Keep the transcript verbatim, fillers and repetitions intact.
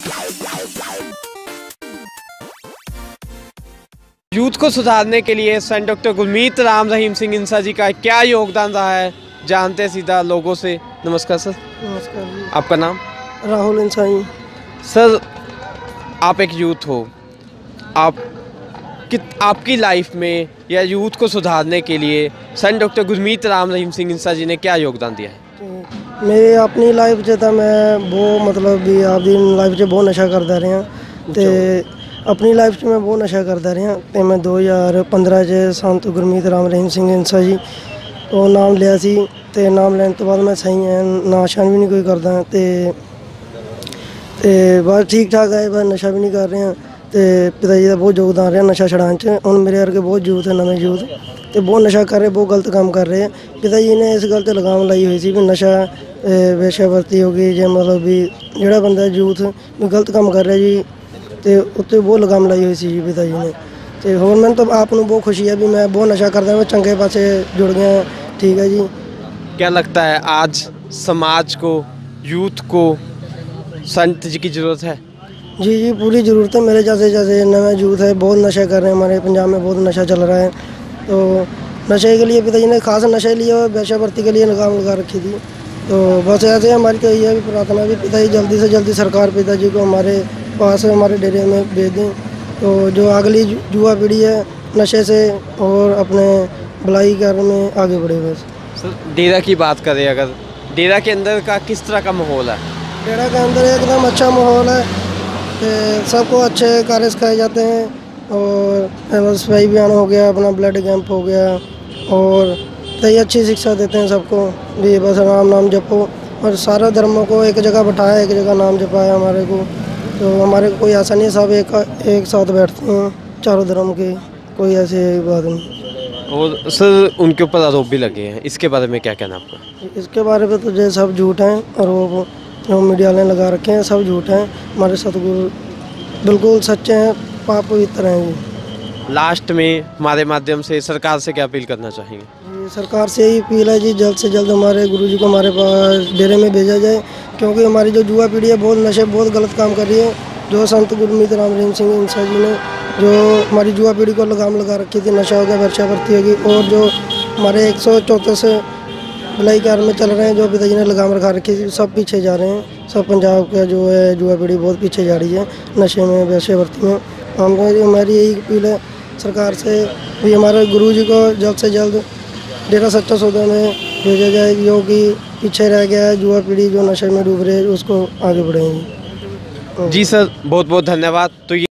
Youth को सुधारने के लिए संत डॉक्टर गुरमीत राम रहीम सिंह इंसा जी का क्या योगदान रहा है, जानते हैं सीधा लोगों से। नमस्कार सर। नमस्कार जी। आपका नाम? राहुल इंसा जी। सर, आप एक यूथ हो, आप कि आपकी लाइफ में या यूथ को सुधारने के लिए संत डॉक्टर गुरमीत राम रहीम सिंह इंसा जी ने क्या योगदान दिया है? मेरी अपनी लाइफ च तो मैं वो मतलब भी आपकी लाइफ च बहुत नशा करता रहा तो अपनी लाइफ च मैं बहुत नशा करता रहा तो मैं दो हज़ार पंद्रह च संत गुरमीत राम रहीम सिंह इंसा जी तो नाम लिया सी ते नाम लेने तो बाद मैं सही है नाशान भी नहीं कोई करदा ते ते बस ठीक ठाक है, बस नशा भी नहीं कर रहे हैं तो पिता जी का बहुत योगदान रहा नशा छड़ाने च। हुण मेरे वर्गे बहुत यूथ है, नवे यूथ तो बहुत नशा कर रहे, बहुत गलत काम कर रहे हैं। पिता जी ने इस गल ते लगाम लाई हुई सी भी नशा वेश्यावृत्ति हो गई जो मतलब भी जोड़ा बंदा यूथ भी गलत काम कर रहा जी तो उत्ते बहुत लगाम लाई हुई सी जी पिता जी ने। तो होर मैंने तो आप बहुत खुशी है भी मैं बहुत नशा करता, मैं चंगे पासे जुड़ गया। ठीक है जी। क्या लगता है आज समाज को, यूथ को संत जी की ज़रूरत है? जी जी पूरी ज़रूरत है। मेरे जैसे जैसे नया यूथ है बहुत नशा कर रहे हैं, हमारे पंजाब में बहुत नशा चल रहा है तो नशे के लिए पिताजी ने खास नशे लिए और वेश्यावृत्ति के लिए लगाम लगा रखी थी। तो बस ऐसे हमारी तो यही प्रार्थना भी पिताजी जल्दी से जल्दी सरकार पिताजी को हमारे पास हमारे डेरे में भेज दें तो जो अगली युवा पीढ़ी है नशे से और अपने भलाई करने में आगे बढ़े। बस सर, डेरा की बात करें, अगर डेरा के अंदर का किस तरह का माहौल है? डेरा के अंदर एकदम अच्छा माहौल है, सबको अच्छे कार्य सिखाए जाते हैं और सफाई अभियान हो गया, अपना ब्लड कैंप हो गया और सही अच्छी शिक्षा देते हैं सबको भी बस राम नाम जपो और सारा धर्मों को एक जगह बैठाया, एक जगह नाम जपाया हमारे को। तो हमारे को कोई ऐसा नहीं, सब एक एक साथ बैठते हैं चारों धर्म के, कोई ऐसी बात नहीं। और सर उनके ऊपर आरोप भी लगे हैं, इसके बारे में क्या कहना आपका? इसके बारे में तो जो सब झूठ हैं और वो जो मीडिया ने लगा रखे हैं सब झूठ हैं। हमारे सतगुरु बिल्कुल सच्चे हैं, पाप पवित्र हैं जी। लास्ट में हमारे माध्यम से सरकार से क्या अपील करना चाहेंगे? जी सरकार से यही अपील है जी जल्द से जल्द हमारे गुरुजी को हमारे पास डेरे में भेजा जाए क्योंकि हमारी जो युवा पीढ़ी है बहुत नशे बहुत गलत काम कर रही है। जो संत गुरमीत राम रहीम सिंह इंसा जी ने जो हमारी युवा पीढ़ी को लगाम लगा रखी थी, नशा हो गया, वेश्यावृत्ति होगी और जो हमारे एक सौ चौंतीस भलाई कार्य में चल रहे हैं जो पिताजी ने लगाम रखा रखी थी, सब पीछे जा रहे हैं। सब पंजाब का जो है युवा पीढ़ी बहुत पीछे जा रही है नशे में, वेश्यावृत्ति में। हमारी हमारी यही अपील है सरकार से भी हमारे गुरुजी को जल्द से जल्द डेरा सच्चा सौदा में भेजा जाए, जो कि पीछे रह गया है युवा पीढ़ी जो नशे में डूब रही है उसको आगे बढ़ेंगी। जी सर, बहुत बहुत धन्यवाद। तो